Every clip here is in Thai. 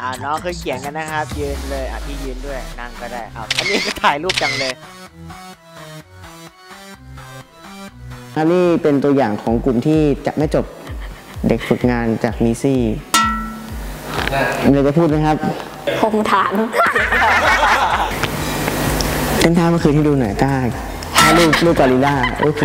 น้องเคยเขียนกันนะครับยืนเลยพี่ยืนด้วยนั่งก็ได้อันนี้ก็ถ่ายรูปจังเลยอันนี้เป็นตัวอย่างของกลุ่มที่จะไม่จบเด็กฝึกงานจากมิซี่มีอะไรจะพูดไหมครับคมฐานเต้นท่าเมื่อคืนที่ดูหน่อยท่าลูกกอริลลาลูกคิง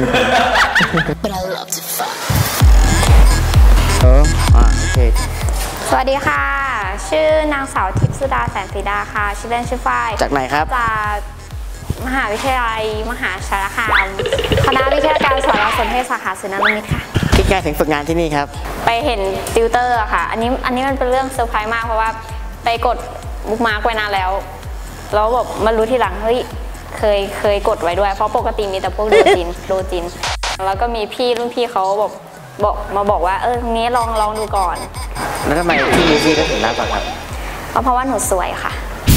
โอเคสวัสดีค่ะชื่อนางสาวทิพย์สุดาแสนศรีดาค่ะชื่อเล่นชื่อฝ้ายจากไหนครับจากมหาวิทยาลัยมหาสารคามคณะวิทยาการสารสนเทศสาขาสื่อนวมิตรค่ะคิดไงถึงฝึกงานที่นี่ครับไปเห็นติวเตอร์ค่ะอันนี้มันเป็นเรื่องเซอร์ไพรส์มากเพราะว่าไปกดบุ๊กมาร์กไว้นานแล้วแบบมารู้ทีหลังเฮ้ยเคยกดไว้ด้วยเพราะปกติมีแต่พวกโดจินแล้วก็มีรุ่นพี่เขาบอกว่าตรงนี้ลองดูก่อนแล้วทำไมพี่มิซี่ก็ถึงรับครับเพราะว่าหนูสวยค่ะ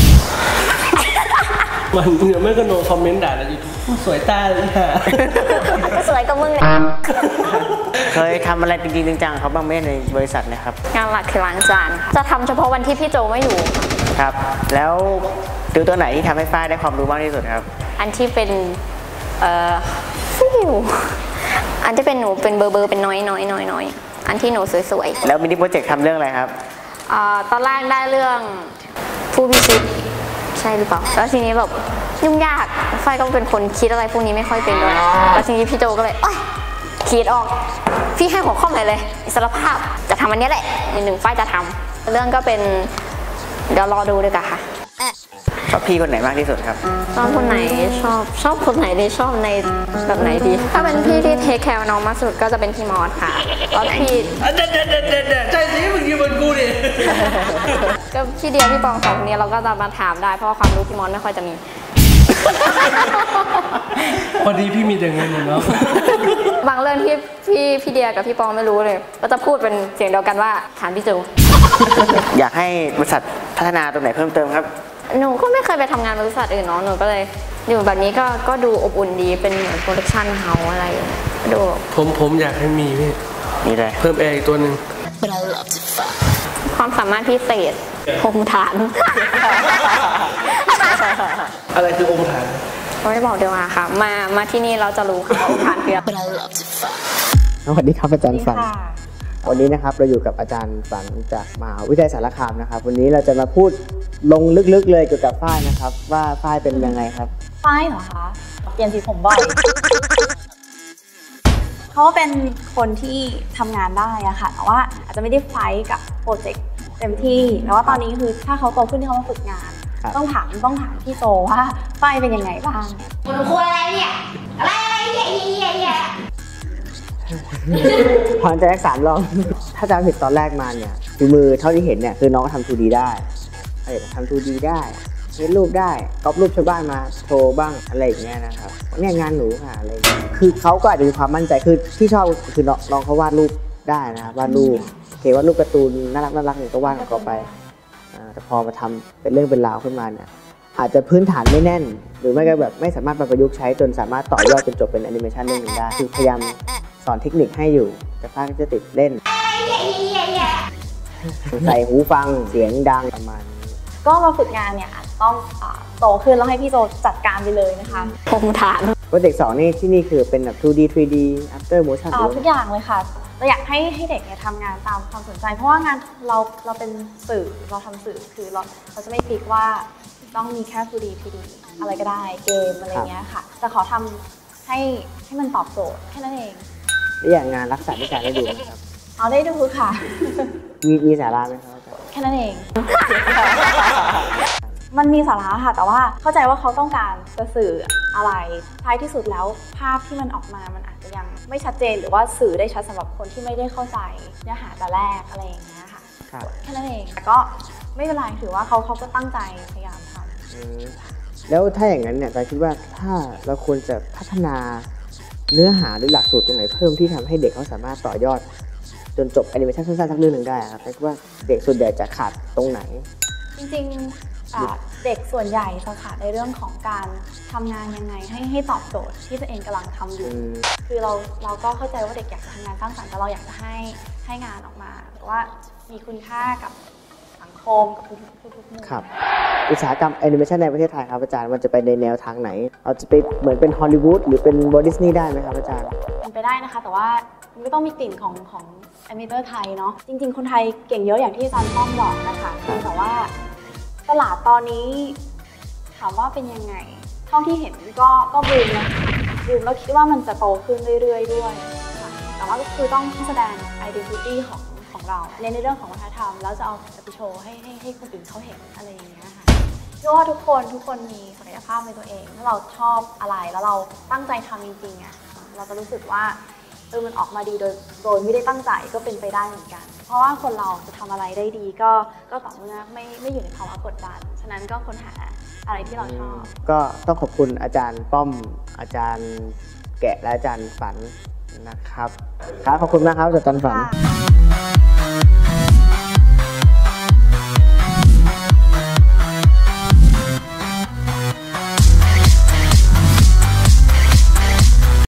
มันเดี๋ยวไม่ก็โนคอมเมนต์ด่าในยูทูบสวยตาเลยค่ะก็สวยก็มึงเลยเคยทำอะไรจริงๆจังๆเขาบ้างไหมในบริษัทนะครับงานหลักคือล้างจานจะทำเฉพาะวันที่พี่โจไม่อยู่ครับแล้วติวตัวไหนที่ทำให้ฝ้ายได้ความรู้มากที่สุดครับอันที่เป็นอันที่เป็นหนูเป็นเบอร์เป็นน้อยอันที่หนูสวยๆแล้วมินิโปรเจกต์ทำเรื่องอะไรครับตอนแรกได้เรื่องผู้พิชิตใช่หรือเปล่าแล้วทีนี้แบบยุ่งยากฝ้ายก็เป็นคนคิดอะไรพวกนี้ไม่ค่อยเป็นด้วยแล้วทีนี้พี่โจก็เลยคิดออกพี่ให้หัวข้อไหนเลยอิสรภาพจะทำอันนี้แหละหนึ่งฝ้ายจะทำเรื่องก็เป็นเดี๋ยวรอดูดีกว่าค่ะชอบพี่คนไหนมากที่สุดครับชอบคนไหนชอบคนไหนดีชอบในแบบไหนดีถ้าเป็นพี่ที่เทคแคร์น้องมากสุดก็จะเป็นพี่มอสค่ะแล้วพี่ใช่สิมึงยืนบนกูดิก็พี่เดียพี่ปองสองคนนี้เราก็จะมาถามได้เพราะว่าความรู้พี่มอสไม่ค่อยจะมีพอดีพี่มีแต่เงินเนาะบางเรื่องที่พี่เดียกับพี่ปองไม่รู้เลยก็จะพูดเป็นเสียงเดียวกันว่าถามพี่จูอยากให้บริษัทพัฒนาตรงไหนเพิ่มเติมครับหนูก็ไม่เคยไปทำงานบริษัทอื่นเนาะหนูก็เลยอยู่แบบนี้ก็ดูอบอุ่นดีเป็นเหมือนโปรดักชั่นเฮาส์อะไรดูผมอยากให้มีพี่นี่เลยเพิ่มแอร์อีกตัวหนึ่งความสามารถพิเศษคมฐานอะไรคือองค์ฐานไม่บอกเดี๋ยวค่ะมาที่นี่เราจะรู้ค่ะองค์ฐานคือสวัสดีครับอาจารย์ฝันวันนี้นะครับเราอยู่กับอาจารย์ฝันจากมหาวิทยาลัยสารคามนะครับวันนี้เราจะมาพูดลงลึกๆเลยเกี่ยวกับฝ้ายนะครับว่าฝ้ายเป็นยังไงครับฝ้ายเหรอคะเปลี่ยนสีผมบ่อยเขาเป็นคนที่ทำงานได้อะค่ะแต่ว่าอาจจะไม่ได้ไฟกับโปรเจกต์เต็มที่แต่ว่าตอนนี้คือถ้าเขาโตขึ้นที่เขามาฝึกงานต้องถามพี่โจว่าฝ้ายเป็นยังไงบ้างคุณครูอะไรเนี่ยอะไรเนี่ยพอจะได้3 รอบถ้าจำผิดตอนแรกมาเนี่ยฝีมือเท่าที่เห็นเนี่ยคือน้องทำ 2D ได้ทำ 2D ได้เขียนรูปได้ก๊อปรูปชาวบ้านมาโชว์บ้างอะไรอย่างเงี้ยนะครับเนี่ยงานหนูค่ะอะไรคือเขาก็อาจจะมีความมั่นใจคือที่ชอบคือน้องเขาวาดรูปได้นะครับวาดรูปวาดรูปการ์ตูนน่ารักเนี่ยก็วาดของเขาไปแต่พอมาทำเป็นเรื่องเป็นราวขึ้นมาเนี่ยอาจจะพื้นฐานไม่แน่นหรือไม่ก็แบบไม่สามารถประยุกต์ใช้จนสามารถต่อยอดจนจบเป็นแอนิเมชันเรื่องนึงได้คือพยายามสอนเทคนิคให้อยู่แต่ฝ้ายก็จะติดเล่นใส่หูฟังเสียงดังประมาณนี้ก็มาฝึกงานเนี่ยต้องโตขึ้นแล้วให้พี่โจจัดการไปเลยนะคะคงฐานโปรเจกต์2นี่ที่นี่คือเป็นแบบ 2D 3D After Motion ทุกอย่างเลยค่ะเราอยากให้เด็กเนี่ยทำงานตามความสนใจเพราะว่างานเราเป็นสื่อเราทำสื่อคือเราจะไม่ฟิกว่าต้องมีแค่ 2D 3D อะไรก็ได้เกมอะไรเงี้ยค่ะแต่ขอทำให้มันตอบโจทย์แค่นั้นเองแล้วอย่างงานรักษาวิชาได้ดูไหมครับได้ดูค่ะมีสาระไหมครับแค่นั้นเองมันมีสาระค่ะแต่ว่าเข้าใจว่าเขาต้องการจะสื่ออะไรท้ายที่สุดแล้วภาพที่มันออกมามันอาจจะยังไม่ชัดเจนหรือว่าสื่อได้ชัดสำหรับคนที่ไม่ได้เข้าใจเนื้อหาแต่แรกอะไรอย่างเงี้ยค่ะแค่นั้นเองแต่ก็ไม่เป็นไรถือว่าเขาก็ตั้งใจพยายามทำแล้วถ้าอย่างนั้นเนี่ยเราคิดว่าถ้าเราควรจะพัฒนาเนื้อหาหรือหลักสูตรตรงไหนเพิ่มที่ทำให้เด็กเขาสามารถต่อยอดจนจบแอนิเมชันสั้นๆสักเรื่องหนึ่งได้ครับคิดว่าเด็กส่วนใหญ่จะขาดตรงไหนจริงๆเด็กส่วนใหญ่จะขาดในเรื่องของการทำงานยังไงให้ตอบโจทย์ที่ตัวเองกำลังทำอยู่คือเราก็เข้าใจว่าเด็กอยากจะทำงานสร้างสรรค์แต่เราอยากจะให้งานออกมาว่ามีคุณค่ากับสังคมมกับทุกมุมครับอุตสาหกรรมแอนิเมชันในประเทศไทยครับอาจารย์มันจะไปในแนวทางไหนเราจะไปเหมือนเป็นฮอลลีวูดหรือเป็นวอลดิสนีย์ได้ไหมครับอาจารย์เป็นไปได้นะคะ แต่ว่ามันก็ต้องมีกลิ่นของแอนิเมเตอร์ไทยเนาะจริงๆคนไทยเก่งเยอะอย่างที่อาจารย์ป้อมบอกนะคะแต่ว่าตลาดตอนนี้ถามว่าเป็นยังไงเท่าที่เห็นก็บูมนะบูมแล้วคิดว่ามันจะโตขึ้นเรื่อยๆด้วยค่ะแต่ว่าก็คือต้องแสดง identity ของเราในเรื่องของวัฒนธรรมแล้วจะเอาไปโชว์ให้คนอื่นเขาเห็นอะไรอย่างเงี้ยค่ะเชื่อว่าทุกคนมีศักยภาพในตัวเองถ้าเราชอบอะไรแล้วเราตั้งใจทำจริงๆอ่ะเราจะรู้สึกว่ามันออกมาดีโดยไม่ได้ตั้งใจก็เป็นไปได้เหมือนกันเพราะว่าคนเราจะทำอะไรได้ดีก็ต่อเมื่อไม่อยู่ในภาวะกดดันฉะนั้นก็ค้นหาอะไรที่เราชอบก็ต้องขอบคุณอาจารย์ป้อมอาจารย์แกะและอาจารย์ฝันนะครับครับขอบคุณมากครับอาจารย์ฝันค่ะ